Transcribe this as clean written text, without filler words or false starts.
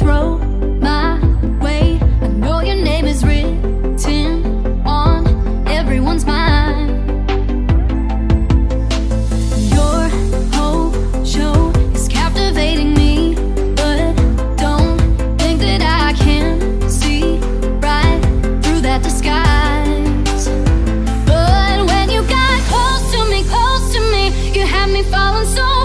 throw my way. I know your name is written on everyone's mind. Your whole show is captivating me, but don't think that I can see right through that disguise. But when you got close to me, you had me falling so